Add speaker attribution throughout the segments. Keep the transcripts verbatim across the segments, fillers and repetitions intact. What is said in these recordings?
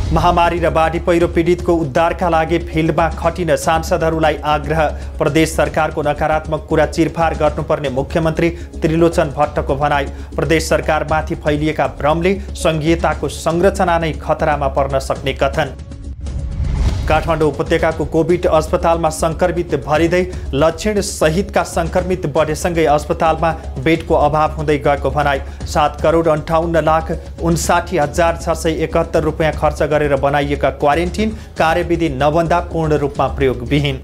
Speaker 1: महामारी र बाढी पहिरो पीडितको उद्धारका लागि फिल्डमा खटिन सांसदहरूलाई आग्रह। प्रदेश सरकारको नकारात्मक कुरा चिरफार गर्नुपर्ने मुख्यमन्त्री त्रिलोचन भट्टको भनाई। प्रदेश सरकारमाथि फैलिएका भ्रमले संघीयताको संरचना नै खतरामा पर्न सक्ने कथन। काठमाडौँ उपत्यकाको कोभिड अस्पतालमा संक्रमित भरिँदै लक्षण सहितका संक्रमित बढेसँगै अस्पतालमा बेडको अभाव हुँदै गएको भनाई। सात करोड अन्ठाउन्न लाख उन्साठी हजार छ सय एकहत्तर रुपियाँ खर्च गरेर बनाइएका क्वारेन्टिन कार्यविधि नबन्दा पूर्ण रूपमा प्रयोगविहीन।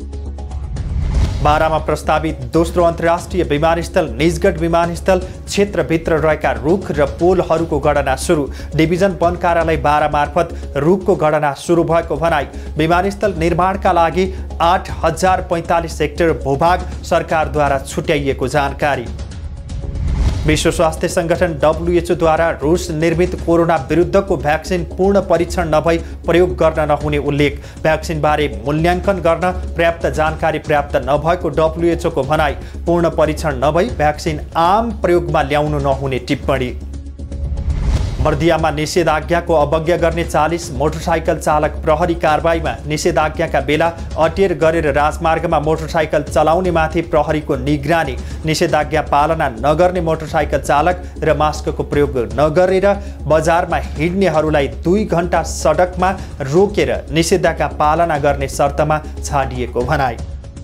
Speaker 1: बारामा प्रस्तावित दोस्रो अन्तर्राष्ट्रिय विमानस्थल निजगढ विमानस्थल क्षेत्रभित्र रहेका रुख र पोलहरूको गणना सुरु। डिभिजन वन कार्यालय बारा मार्फत रुखको गणना सुरु भएको भनाई। विमानस्थल निर्माणका लागि आठ हजार पैँतालिस हेक्टर भूभाग सरकारद्वारा छुट्याइएको जानकारी। विश्व स्वास्थ्य संगठन डब्ल्युएचओ द्वारा रूस निर्मित कोरोना विरुद्धको भ्याक्सिन पूर्ण परीक्षण नभई प्रयोग गर्न नहुने उल्लेख। भ्याक्सिनबारे मूल्याङ्कन गर्न पर्याप्त जानकारी प्राप्त नभएको डब्ल्युएचओको भनाई। पूर्ण परीक्षण नभई भ्याक्सिन आम प्रयोगमा ल्याउनु नहुने टिप्पणी। बर्दियामा निषेधाज्ञाको अवज्ञा गर्ने चालीस मोटरसाइकल चालक प्रहरी कारबाहीमा। निषेधाज्ञाका बेला अटेर गरेर राजमार्गमा मोटरसाइकल चलाउनेमाथि प्रहरीको निगरानी। निषेधाज्ञा पालना नगर्ने मोटरसाइकल चालक र मास्कको प्रयोग नगरेर बजारमा हिँड्नेहरूलाई दुई घण्टा सडकमा रोकेर निषेधाज्ञा पालना गर्ने शर्तमा छाडिएको भनाई।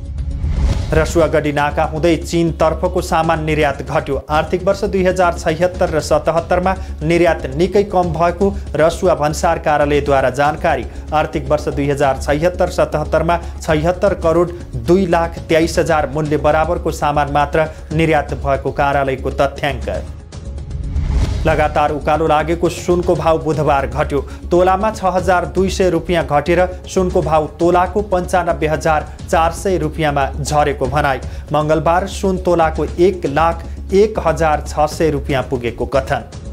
Speaker 1: रसुवागढी नाका हुँदै चीनतर्फको सामान निर्यात घट्यो। आर्थिक वर्ष दुई हजार छयत्तर र सतहत्तरमा निर्यात निकै कम भएको रसुवा भन्सार कार्यालयद्वारा जानकारी। आर्थिक वर्ष दुई हजार छयत्तर सतहत्तरमा छयत्तर करोड दुई लाख तेइस हजार मूल्य बराबरको सामान मात्र निर्यात भएको कार्यालयको तथ्याङ्क। लगातार उकालो लागेको सुनको भाव बुधबार घट्यो। तोलामा छ हजार दुई सय रुपियाँ घटेर सुनको भाव तोलाको पन्चानब्बे हजार चार सय रुपियाँमा झरेको भनाई। मङ्गलबार सुन तोलाको एक लाख एक हजार छ सय रुपियाँ पुगेको कथन।